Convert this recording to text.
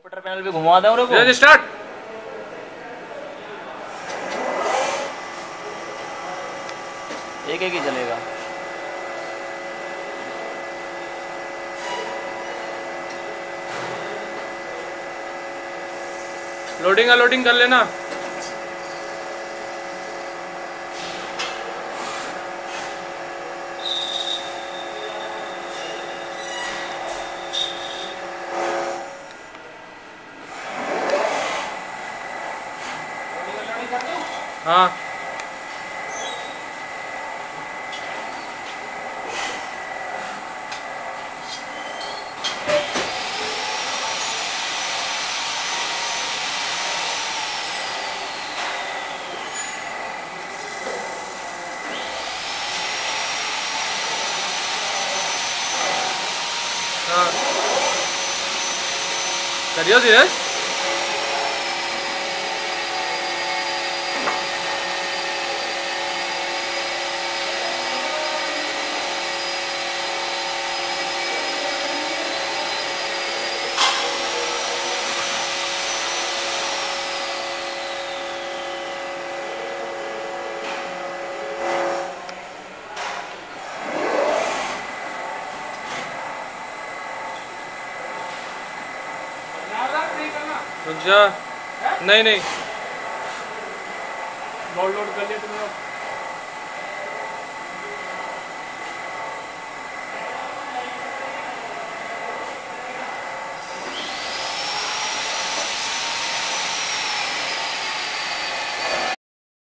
Twitter panel पे घुमा दे उनको। स्टार्ट। एक एक ही चलेगा। लोडिंग कर लेना। हाँ हाँ करियो धीरज। रुक जा। नहीं लोड कर लिया तुमने।